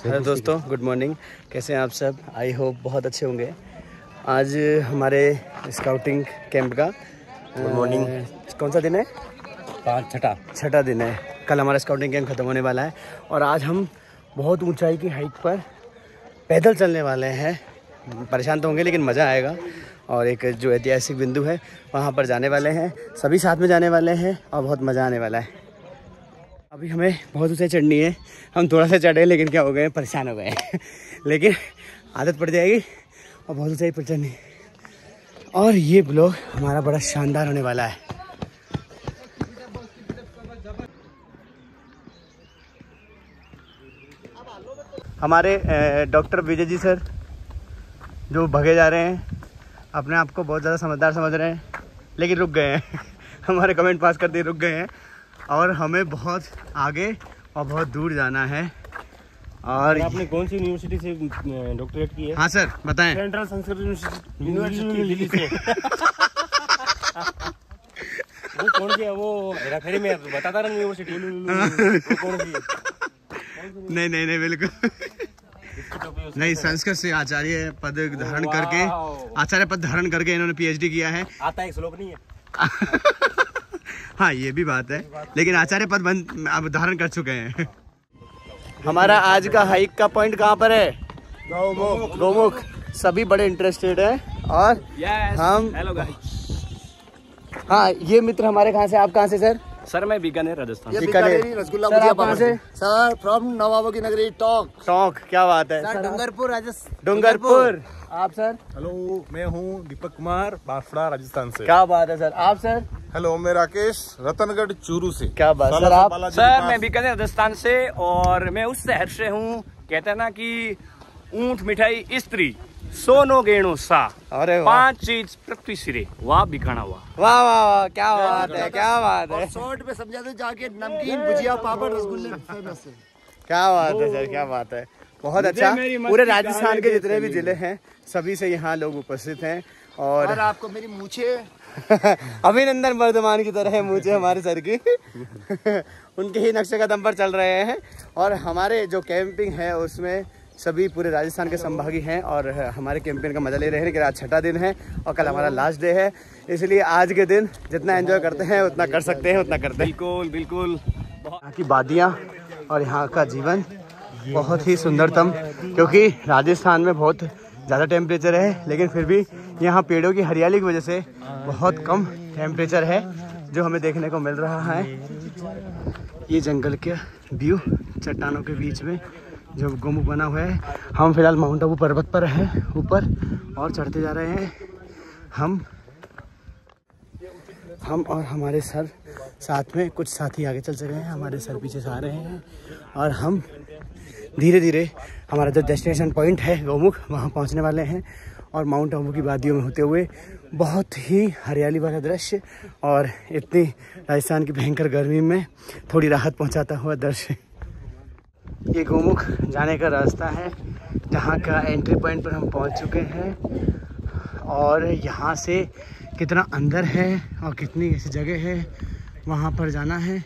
Hello दोस्तों, good morning. कैसे हैं आप सब? आई होप बहुत अच्छे होंगे। आज हमारे स्काउटिंग कैंप का गुड मॉर्निंग। कौन सा दिन है? छठा दिन है। कल हमारा स्काउटिंग कैंप ख़त्म होने वाला है और आज हम बहुत ऊंचाई की हाइट पर पैदल चलने वाले हैं। परेशान तो होंगे लेकिन मज़ा आएगा। और एक जो ऐतिहासिक बिंदु है वहाँ पर जाने वाले हैं, सभी साथ में जाने वाले हैं और बहुत मज़ा आने वाला है। अभी हमें बहुत ऊंचाई चढ़नी है। हम थोड़ा सा चढ़े लेकिन क्या हो गए, परेशान हो गए लेकिन आदत पड़ जाएगी और बहुत ऊंचाई पर चढ़नी। और ये ब्लॉग हमारा बड़ा शानदार होने वाला है। हमारे डॉक्टर विजय जी सर जो भगे जा रहे हैं, अपने आप को बहुत ज़्यादा समझदार समझ रहे हैं लेकिन रुक गए हैं हमारे कमेंट पास कर दिए, रुक गए हैं। और हमें बहुत आगे और बहुत दूर जाना है। और आपने कौन सी यूनिवर्सिटी से डॉक्टरेट की है? हाँ सर, बताएं। सेंट्रल संस्कृत यूनिवर्सिटी दिल्ली से। वो कौन सी है? वो हेराफेरी में बताता रहा यूनिवर्सिटी। वो कौन सी है? नहीं बिल्कुल नहीं। संस्कृत से आचार्य पद धारण करके, आचार्य पद धारण करके इन्होंने पीएचडी किया है। आता है, श्लोक नहीं है। हाँ ये भी बात है, लेकिन आचार्य पद अब धारण कर चुके हैं। हमारा आज का हाइक का पॉइंट कहाँ पर है? गौमुख। सभी बड़े इंटरेस्टेड हैं और हम हेलो गाइस। हाँ, ये मित्र हमारे कहाँ से? आप कहाँ से सर? सर मैं बीकानेर राजस्थान। रसगुल्ला सर कहाँ से? सर फ्रॉम नवाबों की नगरी टोंक। क्या बात है सर? डूंगरपुर राजस्थान। डूंगरपुर। आप सर? हेलो, मैं हूँ दीपक कुमार, बांसवाड़ा राजस्थान से। क्या बात है सर। आप सर? हेलो, मैं राकेश, रतनगढ़ चूरू से। क्या बात सर। आप? सर मैं बीकानेर राजस्थान से और मैं उस शहर से हूँ, कहते हैं ना कि ऊंट मिठाई स्त्री सोनो गेणो सा, अरे वाह, 5 चीज पृथ्वी सिरे वाह बिकाना हुआ। वाह वाह वाह, क्या बात है, क्या बात है। शॉर्ट में समझा दे जाके नमकीन भुजिया पापड़ रसगुल्ले फेमस है। क्या बात है सर, क्या बात है। बहुत अच्छा। पूरे राजस्थान के जितने भी जिले हैं सभी से यहाँ लोग उपस्थित हैं। और आपको मेरी मूछे अभिनंदन वर्धमान की तरह है मूछे हमारे सर की उनके ही नक्शे कदम पर चल रहे हैं। और हमारे जो कैंपिंग है उसमें सभी पूरे राजस्थान के संभागी हैं और हमारे कैंपेन का मजा ले रहे हैं। लेकिन आज छठा दिन है और कल हमारा लास्ट डे है, इसलिए आज के दिन जितना एंजॉय करते हैं उतना कर सकते हैं उतना करते हैं। बिल्कुल बिल्कुल। यहाँ की वादियाँ और यहाँ का जीवन बहुत ही सुंदरतम, क्योंकि राजस्थान में बहुत ज़्यादा टेम्परेचर है लेकिन फिर भी यहाँ पेड़ों की हरियाली की वजह से बहुत कम टेम्परेचर है जो हमें देखने को मिल रहा है। ये जंगल के व्यू, चट्टानों के बीच में जो गौमुख बना हुआ है। हम फिलहाल माउंट आबू पर्वत पर हैं ऊपर और चढ़ते जा रहे हैं। हम और हमारे सर साथ में, कुछ साथी आगे चल चुके हैं, हमारे सर पीछे से आ रहे हैं और हम धीरे धीरे हमारा जो डेस्टिनेशन पॉइंट है गौमुख वहाँ पहुँचने वाले हैं। और माउंट आबू की वादियों में होते हुए बहुत ही हरियाली वाला दृश्य और इतनी राजस्थान की भयंकर गर्मी में थोड़ी राहत पहुँचाता हुआ दृश्य। ये गौमुख जाने का रास्ता है जहाँ का एंट्री पॉइंट पर हम पहुँच चुके हैं। और यहाँ से कितना अंदर है और कितनी ऐसी जगह है वहाँ पर जाना है।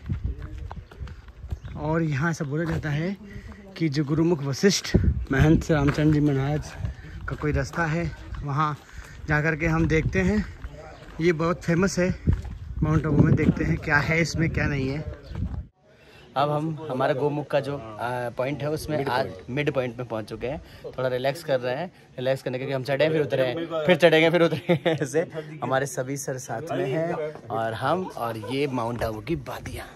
और यहाँ ऐसा बोला जाता है कि जो गुरुमुख वशिष्ठ महंत रामचंद्र जी महाराज का कोई रास्ता है, वहाँ जा कर के हम देखते हैं। ये बहुत फेमस है माउंट आबू में। देखते हैं क्या है इसमें, क्या नहीं है। अब हम हमारा गौमुख का जो पॉइंट है उसमें आज मिड पॉइंट में पहुंच चुके हैं। थोड़ा रिलैक्स कर रहे हैं। रिलैक्स करने के हम चढ़े फिर उतरे हैं, फिर चढ़ेंगे फिर उतरेंगे। ऐसे हमारे सभी सर साथ में हैं और हम और ये माउंट आबू की वादियाँ।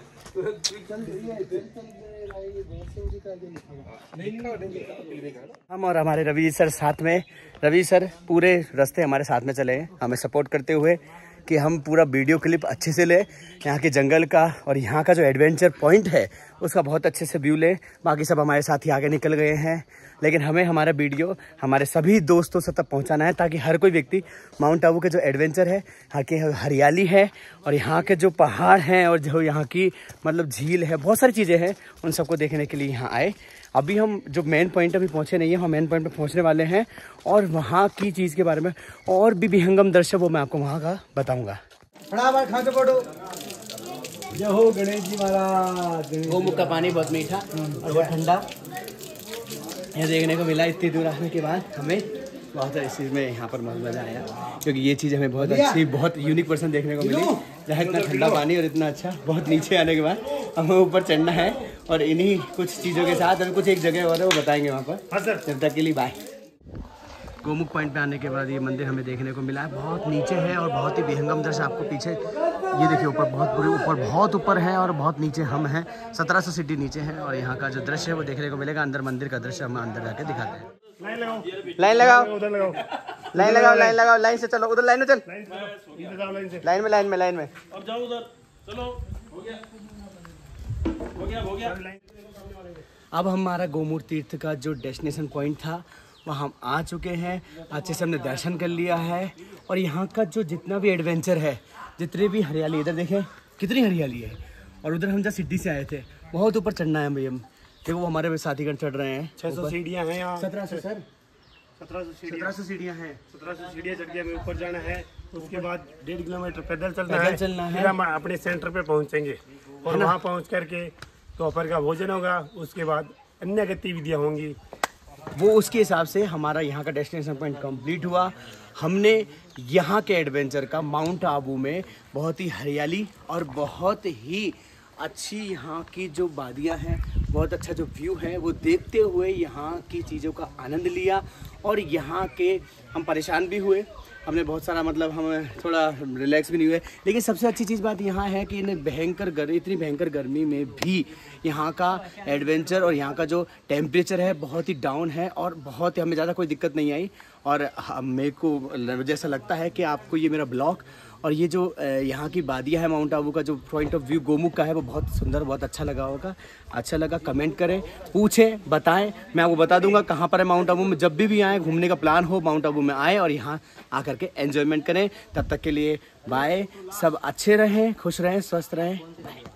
हम और हमारे रवि सर साथ में। रवि सर पूरे रास्ते हमारे साथ में चले, हमें सपोर्ट करते हुए कि हम पूरा वीडियो क्लिप अच्छे से ले, यहाँ के जंगल का और यहाँ का जो एडवेंचर पॉइंट है उसका बहुत अच्छे से व्यू ले। बाकी सब हमारे साथी आगे निकल गए हैं, लेकिन हमें हमारा वीडियो हमारे सभी दोस्तों से तक पहुँचाना है ताकि हर कोई व्यक्ति माउंट आबू के जो एडवेंचर है, यहाँ की हरियाली है और यहाँ के जो पहाड़ हैं और जो यहाँ की मतलब झील है, बहुत सारी चीज़ें हैं, उन सबको देखने के लिए यहाँ आए। अभी हम जो मेन पॉइंट अभी पहुँचे नहीं है, हम मेन पॉइंट पे पहुँचने वाले हैं और वहाँ की चीज़ के बारे में और भी विहंगम दृश्य वो मैं आपको वहाँ का बताऊँगा। जय हो गणेश जी महाराज। गौमुख का पानी बहुत मीठा और बहुत ठंडा। ये देखने को मिला इतनी दूर आने के बाद हमें बहुत इस चीज़ में यहाँ पर मज़ा आया, क्योंकि ये चीज़ हमें बहुत अच्छी बहुत यूनिक पर्सन देखने को मिली, जहाँ इतना ठंडा पानी और इतना अच्छा। बहुत नीचे आने के बाद हमें ऊपर चढ़ना है और इन्हीं कुछ चीज़ों के साथ अभी कुछ एक जगह और है वो बताएंगे वहाँ पर। जब तक के लिए बाय। गोमुख पॉइंट पे आने के बाद ये मंदिर हमें देखने को मिला है, बहुत नीचे है और बहुत ही विहंगम दृश्य। आपको पीछे ये देखिए ऊपर बहुत ऊपर है और बहुत नीचे हम हैं, 1700 सीढ़ी नीचे हैं और यहाँ का जो दृश्य है वो देखने को मिलेगा। अंदर मंदिर का दृश्य हम अंदर जाके दिखाते हैं। लाइन लगाओ, लाइन लगाओ, लाइन से चलो, उधर लाइन में चल, लाइन में अब जाओ उधर, चलो हो गया। अब हमारा गोमुख तीर्थ का जो डेस्टिनेशन पॉइंट था वहाँ हम आ चुके हैं। अच्छे से हमने दर्शन कर लिया है और यहाँ का जो जितना भी एडवेंचर है, जितने भी हरियाली, इधर देखें कितनी हरियाली है। और उधर हम जहाँ सिड्डी से आए थे, बहुत ऊपर चढ़ना है भैया। देखो वो हमारे साथीगण चढ़ रहे हैं। 600 सीढ़ियाँ हैं यहाँ। 1700 सर, 1700 सीढ़ियाँ हैं। 1700 सीढ़ियाँ चढ़ के हमें ऊपर जाना है। उसके बाद 1.5 किलोमीटर पैदल चलना है। फिर हम अपने सेंटर पे पहुँचेंगे और वहाँ पहुँच करके दोपहर का भोजन होगा। उसके बाद अन्य गतिविधियाँ होंगी। वो उसके हिसाब से हमारा यहाँ का डेस्टिनेशन पॉइंट कंप्लीट हुआ। हमने यहाँ के एडवेंचर का माउंट आबू में बहुत ही हरियाली और बहुत ही अच्छी यहाँ की जो वादियाँ हैं, बहुत अच्छा जो व्यू है वो देखते हुए यहाँ की चीज़ों का आनंद लिया। और यहाँ के हम परेशान भी हुए, हमने बहुत सारा हम थोड़ा रिलैक्स भी नहीं हुए। लेकिन सबसे अच्छी चीज़ बात यहाँ है कि इतनी भयंकर गर्मी में भी यहाँ का एडवेंचर और यहाँ का जो टेम्परेचर है बहुत ही डाउन है और बहुत हमें ज़्यादा कोई दिक्कत नहीं आई। और मेरे को जैसा लगता है कि आपको ये मेरा ब्लॉग और ये जो यहाँ की वादियाँ है, माउंट आबू का जो पॉइंट ऑफ व्यू गोमुख का है, वो बहुत सुंदर, बहुत अच्छा लगा होगा। अच्छा लगा कमेंट करें, पूछें, बताएं, मैं आपको बता दूंगा कहाँ पर है माउंट आबू में। जब भी आएँ, घूमने का प्लान हो, माउंट आबू में आए और यहाँ आकर के एंजॉयमेंट करें। तब तक के लिए बाय। सब अच्छे रहें, खुश रहें, स्वस्थ रहें। बाय।